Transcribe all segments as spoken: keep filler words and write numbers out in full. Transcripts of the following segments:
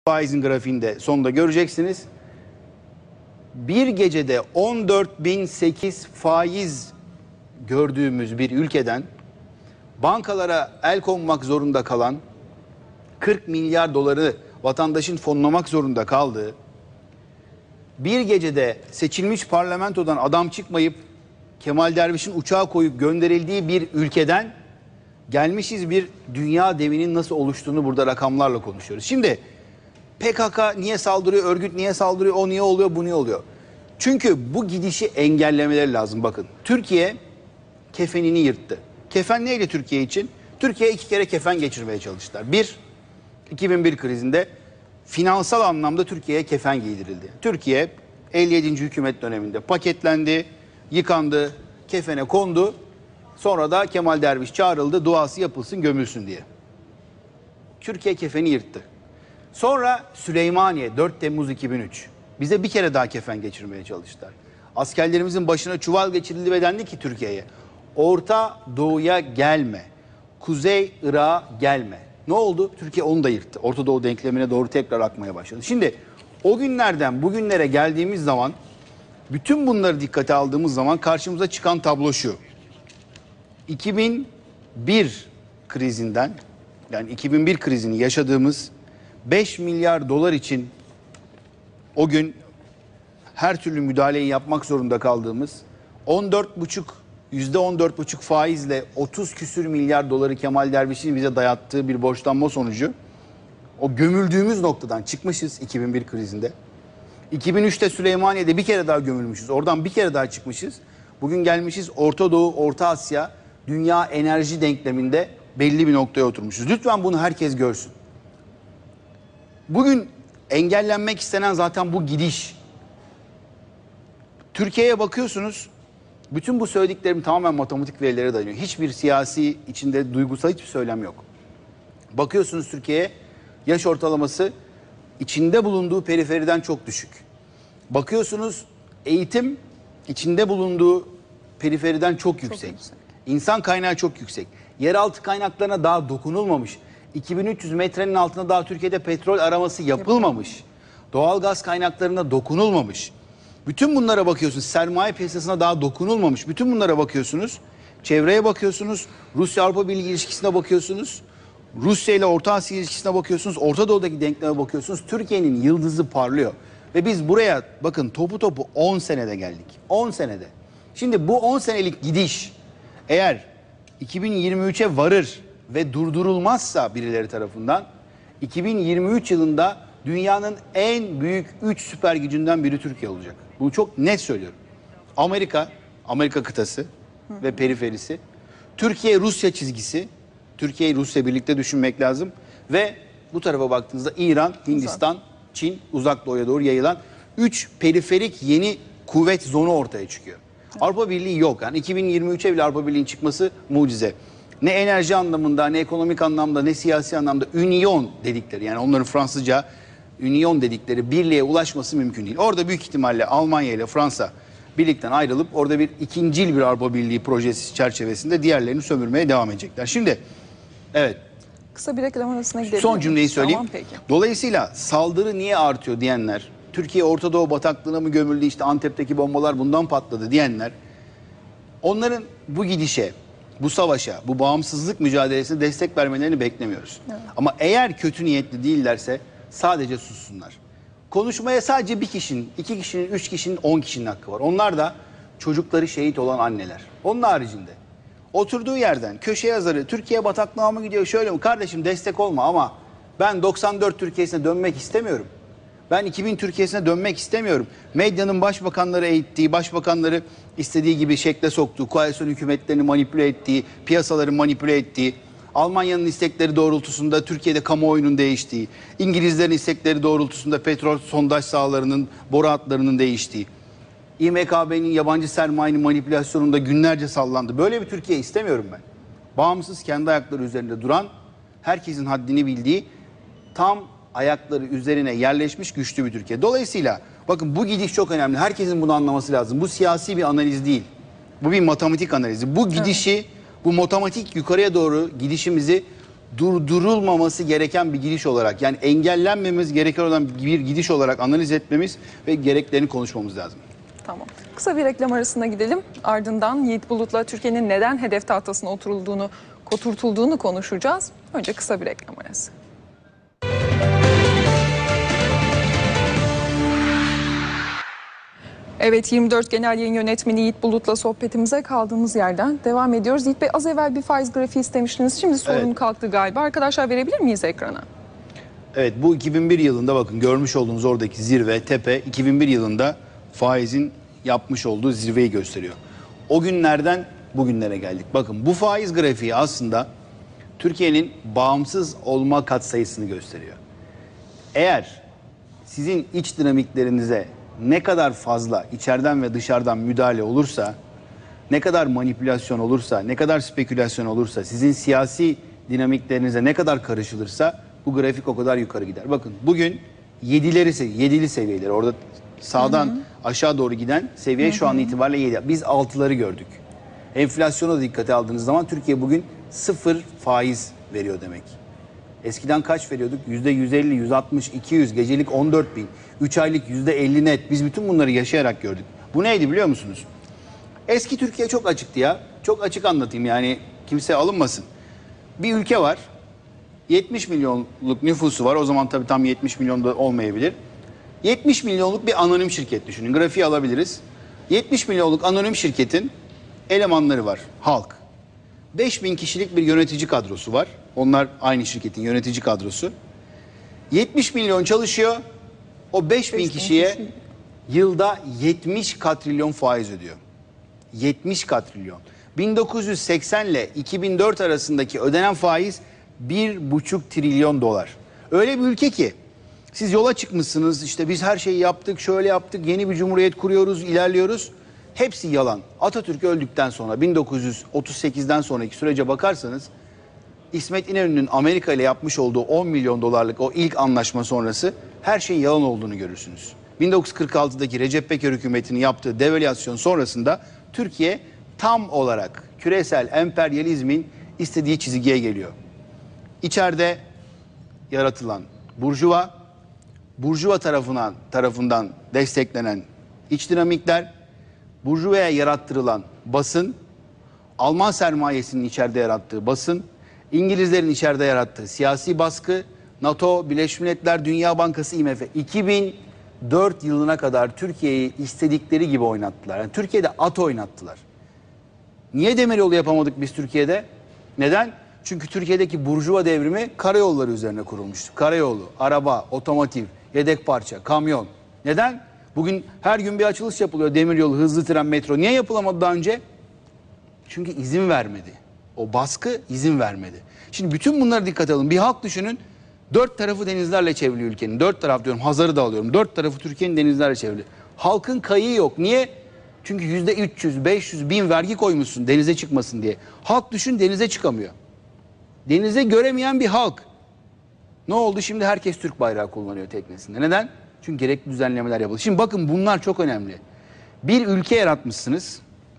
faizin grafiğinde sonunda göreceksiniz. Bir gecede on dört bin sekiz faiz gördüğümüz bir ülkeden bankalara el konmak zorunda kalan, kırk milyar doları vatandaşın fonlamak zorunda kaldığı, bir gecede seçilmiş parlamentodan adam çıkmayıp Kemal Derviş'in uçağa koyup gönderildiği bir ülkeden gelmişiz bir dünya devinin nasıl oluştuğunu burada rakamlarla konuşuyoruz. Şimdi P K K niye saldırıyor, örgüt niye saldırıyor, o niye oluyor, bu niye oluyor? Çünkü bu gidişi engellemeleri lazım. Bakın, Türkiye kefenini yırttı. Kefen neydi Türkiye için? Türkiye iki kere kefen geçirmeye çalıştılar. Bir, iki bin bir krizinde finansal anlamda Türkiye'ye kefen giydirildi. Türkiye elli yedinci hükümet döneminde paketlendi, yıkandı, kefene kondu. Sonra da Kemal Derviş çağrıldı, duası yapılsın, gömülsün diye. Türkiye kefeni yırttı. Sonra Süleymaniye, dört Temmuz iki bin üç. Bize bir kere daha kefen geçirmeye çalıştılar. Askerlerimizin başına çuval geçirildi ve dendi ki Türkiye'ye, Orta Doğu'ya gelme, Kuzey Irak'a gelme. Ne oldu? Türkiye onu da yırttı. Orta Doğu denklemine doğru tekrar akmaya başladı. Şimdi o günlerden bugünlere geldiğimiz zaman, bütün bunları dikkate aldığımız zaman karşımıza çıkan tablo şu. iki bin bir krizinden, yani iki bin bir krizini yaşadığımız beş milyar dolar için o gün her türlü müdahaleyi yapmak zorunda kaldığımız on dört buçuk yüzde on dört buçuk faizle otuz küsür milyar doları Kemal Derviş'in bize dayattığı bir borçlanma sonucu o gömüldüğümüz noktadan çıkmışız iki bin bir krizinde. iki bin üçte Süleymaniye'de bir kere daha gömülmüşüz. Oradan bir kere daha çıkmışız. Bugün gelmişiz Orta Doğu, Orta Asya, dünya enerji denkleminde belli bir noktaya oturmuşuz. Lütfen bunu herkes görsün. Bugün engellenmek istenen zaten bu gidiş. Türkiye'ye bakıyorsunuz, bütün bu söylediklerim tamamen matematik verilere dayanıyor. Hiçbir siyasi içinde duygusal hiçbir söylem yok. Bakıyorsunuz Türkiye'ye, yaş ortalaması içinde bulunduğu periferiden çok düşük. Bakıyorsunuz eğitim içinde bulunduğu periferiden çok yüksek. Çok yüksek. İnsan kaynağı çok yüksek. Yeraltı kaynaklarına daha dokunulmamış. iki bin üç yüz metrenin altında daha Türkiye'de petrol araması yapılmamış. Doğal gaz kaynaklarına dokunulmamış. Bütün bunlara bakıyorsunuz. Sermaye piyasasına daha dokunulmamış. Bütün bunlara bakıyorsunuz. Çevreye bakıyorsunuz. Rusya-Avrupa Birliği ilişkisine bakıyorsunuz. Rusya ile Orta Asya ilişkisine bakıyorsunuz. Orta Doğu'daki denkleme bakıyorsunuz. Türkiye'nin yıldızı parlıyor. Ve biz buraya bakın topu topu on senede geldik. on senede. Şimdi bu on senelik gidiş eğer iki bin yirmi üçe varır ve durdurulmazsa birileri tarafından iki bin yirmi üç yılında dünyanın en büyük üç süper gücünden biri Türkiye olacak. Bunu çok net söylüyorum. Amerika, Amerika kıtası Hı. ve periferisi, Türkiye-Rusya çizgisi, Türkiye'yi Rusya birlikte düşünmek lazım ve bu tarafa baktığınızda İran, Hindistan, Uzak. Çin, Uzak Doğu'ya doğru yayılan üç periferik yeni kuvvet zonu ortaya çıkıyor. Evet. Avrupa Birliği yok. Yani iki bin yirmi üçe bile Avrupa Birliği'nin çıkması mucize. Ne enerji anlamında, ne ekonomik anlamda, ne siyasi anlamda union dedikleri, yani onların Fransızca union dedikleri birliğe ulaşması mümkün değil. Orada büyük ihtimalle Almanya ile Fransa birlikten ayrılıp orada bir ikincil bir Avrupa Birliği projesi çerçevesinde diğerlerini sömürmeye devam edecekler. Şimdi evet. Kısa bir reklam arasına gidelim. Son cümleyi söyleyeyim. Tamam, peki. Dolayısıyla saldırı niye artıyor diyenler, Türkiye Orta Doğu bataklığına mı gömüldü, işte Antep'teki bombalar bundan patladı diyenler, onların bu gidişe, bu savaşa, bu bağımsızlık mücadelesine destek vermelerini beklemiyoruz. Evet. Ama eğer kötü niyetli değillerse sadece sussunlar. Konuşmaya sadece bir kişinin, iki kişinin, üç kişinin, on kişinin hakkı var. Onlar da çocukları şehit olan anneler. Onun haricinde oturduğu yerden köşe yazarı Türkiye bataklığına mı gidiyor şöyle mi? Kardeşim destek olma ama ben doksan dört Türkiye'sine dönmek istemiyorum. Ben iki bin Türkiye'sine dönmek istemiyorum. Medyanın başbakanları eğittiği, başbakanları istediği gibi şekle soktuğu, koalisyon hükümetlerini manipüle ettiği, piyasaları manipüle ettiği, Almanya'nın istekleri doğrultusunda Türkiye'de kamuoyunun değiştiği, İngilizlerin istekleri doğrultusunda petrol sondaj sahalarının, boru hatlarının değiştiği, İ M K B'nin yabancı sermayenin manipülasyonunda günlerce sallandı. Böyle bir Türkiye istemiyorum ben. Bağımsız, kendi ayakları üzerinde duran, herkesin haddini bildiği, tam ayakları üzerine yerleşmiş güçlü bir Türkiye. Dolayısıyla bakın bu gidiş çok önemli. Herkesin bunu anlaması lazım. Bu siyasi bir analiz değil. Bu bir matematik analizi. Bu gidişi, evet. bu matematik yukarıya doğru gidişimizi durdurulmaması gereken bir gidiş olarak, yani engellenmemiz gereken olan bir gidiş olarak analiz etmemiz ve gereklerini konuşmamız lazım. Tamam. Kısa bir reklam arasına gidelim. Ardından Yiğit Bulut'la Türkiye'nin neden hedef tahtasına oturulduğunu, koturtulduğunu konuşacağız. Önce kısa bir reklam arası. Evet, yirmi dört Genel Yayın Yönetmeni Yiğit Bulut'la sohbetimize kaldığımız yerden devam ediyoruz. Yiğit Bey, az evvel bir faiz grafiği istemiştiniz. Şimdi sorun Evet. kalktı galiba. Arkadaşlar, verebilir miyiz ekrana? Evet, bu iki bin bir yılında bakın görmüş olduğunuz oradaki zirve, tepe iki bin bir yılında faizin yapmış olduğu zirveyi gösteriyor. O günlerden bugünlere geldik. Bakın bu faiz grafiği aslında Türkiye'nin bağımsız olma katsayısını gösteriyor. Eğer sizin iç dinamiklerinize ne kadar fazla içeriden ve dışarıdan müdahale olursa, ne kadar manipülasyon olursa, ne kadar spekülasyon olursa, sizin siyasi dinamiklerinize ne kadar karışılırsa bu grafik o kadar yukarı gider. Bakın bugün yedileri, yedili seviyeleri, orada sağdan hı hı. aşağı doğru giden seviye hı hı. şu an itibariyle yedi. Biz altıları gördük. Enflasyona da dikkate aldığınız zaman Türkiye bugün sıfır faiz veriyor demek. Eskiden kaç veriyorduk? yüzde yüz elli, yüz altmış, iki yüz, gecelik on dört bin, üç aylık yüzde elli net. Biz bütün bunları yaşayarak gördük. Bu neydi biliyor musunuz? Eski Türkiye çok açıktı ya. Çok açık anlatayım, yani kimse alınmasın. Bir ülke var. yetmiş milyonluk nüfusu var. O zaman tabii tam yetmiş milyon da olmayabilir. yetmiş milyonluk bir anonim şirket düşünün. Grafiği alabiliriz. yetmiş milyonluk anonim şirketin elemanları var. Halk. beş bin kişilik bir yönetici kadrosu var. Onlar aynı şirketin yönetici kadrosu. yetmiş milyon çalışıyor. O beş bin kişiye kişi. yılda yetmiş katrilyon faiz ödüyor. yetmiş katrilyon. bin dokuz yüz seksen ile iki bin dört arasındaki ödenen faiz bir buçuk trilyon dolar. Öyle bir ülke ki siz yola çıkmışsınız, işte biz her şeyi yaptık, şöyle yaptık, yeni bir cumhuriyet kuruyoruz, ilerliyoruz. Hepsi yalan. Atatürk öldükten sonra bin dokuz yüz otuz sekizden sonraki sürece bakarsanız İsmet İnönü'nün Amerika ile yapmış olduğu on milyon dolarlık o ilk anlaşma sonrası her şeyin yalan olduğunu görürsünüz. bin dokuz yüz kırk altıdaki Recep Peker hükümetinin yaptığı devalüasyon sonrasında Türkiye tam olarak küresel emperyalizmin istediği çizgiye geliyor. İçeride yaratılan burjuva, burjuva tarafından, tarafından desteklenen iç dinamikler, burjuvaya yarattırılan basın, Alman sermayesinin içeride yarattığı basın, İngilizlerin içeride yarattığı siyasi baskı, NATO, Birleşmiş Milletler, Dünya Bankası, I M F iki bin dört yılına kadar Türkiye'yi istedikleri gibi oynattılar. Yani Türkiye'de at oynattılar. Niye demiryolu yapamadık biz Türkiye'de? Neden? Çünkü Türkiye'deki burjuva devrimi karayolları üzerine kurulmuştu. Karayolu, araba, otomotiv, yedek parça, kamyon. Neden? Bugün her gün bir açılış yapılıyor. Demiryolu, hızlı tren, metro. Niye yapılamadı daha önce? Çünkü izin vermedi. O baskı izin vermedi. Şimdi bütün bunları dikkate alın. Bir halk düşünün. Dört tarafı denizlerle çevrili ülkenin. Dört taraf diyorum, Hazar'ı da alıyorum. Dört tarafı Türkiye'nin denizlerle çevrili. Halkın kayığı yok. Niye? Çünkü yüzde üç yüz, beş yüz, bin vergi koymuşsun denize çıkmasın diye. Halk düşün, denize çıkamıyor. Denize göremeyen bir halk. Ne oldu? Şimdi herkes Türk bayrağı kullanıyor teknesinde. Neden? Çünkü gerekli düzenlemeler yapıldı. Şimdi bakın, bunlar çok önemli. Bir ülke yaratmışsınız.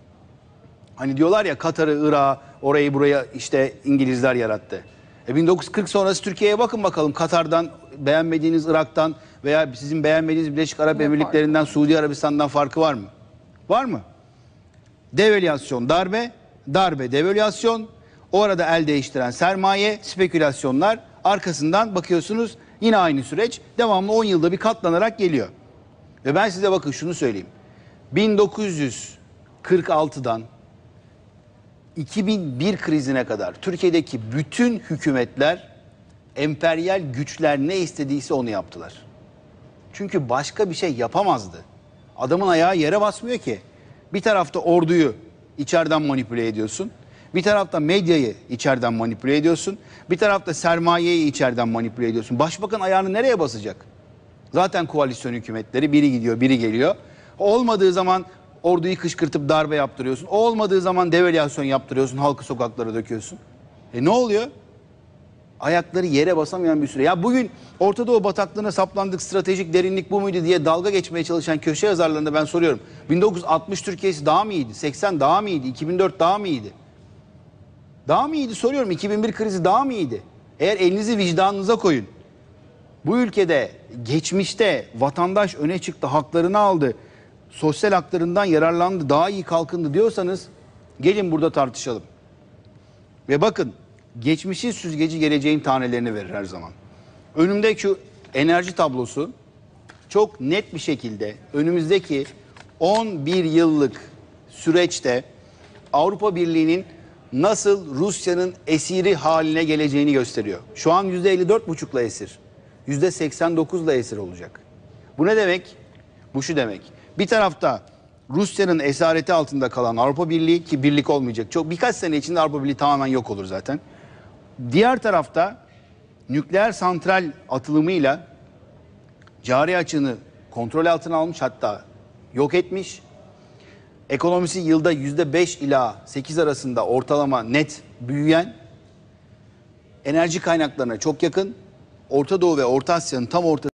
Hani diyorlar ya, Katar'ı, Irak'ı, orayı buraya işte İngilizler yarattı. E bin dokuz yüz kırk sonrası Türkiye'ye bakın bakalım. Katar'dan, beğenmediğiniz Irak'tan veya sizin beğenmediğiniz Birleşik Arap Emirlikleri'nden, Suudi Arabistan'dan farkı var mı? Var mı? Devalüasyon, darbe, darbe, devalüasyon, o arada el değiştiren sermaye, spekülasyonlar, arkasından bakıyorsunuz yine aynı süreç devamlı on yılda bir katlanarak geliyor. Ve ben size bakın şunu söyleyeyim. bin dokuz yüz kırk altıdan iki bin bir krizine kadar Türkiye'deki bütün hükümetler, emperyal güçler ne istediyse onu yaptılar. Çünkü başka bir şey yapamazdı. Adamın ayağı yere basmıyor ki. Bir tarafta orduyu içeriden manipüle ediyorsun. Bir tarafta medyayı içeriden manipüle ediyorsun. Bir tarafta sermayeyi içeriden manipüle ediyorsun. Başbakan ayağını nereye basacak? Zaten koalisyon hükümetleri, biri gidiyor, biri geliyor. Olmadığı zaman orduyu kışkırtıp darbe yaptırıyorsun. O olmadığı zaman devalüasyon yaptırıyorsun, halkı sokaklara döküyorsun. E ne oluyor? Ayakları yere basamayan bir süre. Ya bugün Orta Doğu bataklığına saplandık, stratejik derinlik bu muydu diye dalga geçmeye çalışan köşe yazarlarına ben soruyorum. bin dokuz yüz altmış Türkiye'si daha mı iyiydi? seksen daha mı iyiydi? iki bin dört daha mı iyiydi? Daha mı iyiydi soruyorum. iki bin bir krizi daha mı iyiydi? Eğer elinizi vicdanınıza koyun. Bu ülkede geçmişte vatandaş öne çıktı, haklarını aldı, sosyal haklarından yararlandı, daha iyi kalkındı diyorsanız gelin burada tartışalım. Ve bakın, geçmişin süzgeci geleceğin tanelerini verir her zaman. Önümdeki şu enerji tablosu çok net bir şekilde önümüzdeki on bir yıllık süreçte Avrupa Birliği'nin nasıl Rusya'nın esiri haline geleceğini gösteriyor. Şu an yüzde elli dört buçukla esir, yüzde seksen dokuzla esir olacak. Bu ne demek? Bu şu demek. Bir tarafta Rusya'nın esareti altında kalan Avrupa Birliği, ki birlik olmayacak. Çok birkaç sene içinde Avrupa Birliği tamamen yok olur zaten. Diğer tarafta nükleer santral atılımıyla cari açığını kontrol altına almış, hatta yok etmiş. Ekonomisi yılda yüzde beş ila sekiz arasında ortalama net büyüyen, enerji kaynaklarına çok yakın, Orta Doğu ve Orta Asya'nın tam ortasında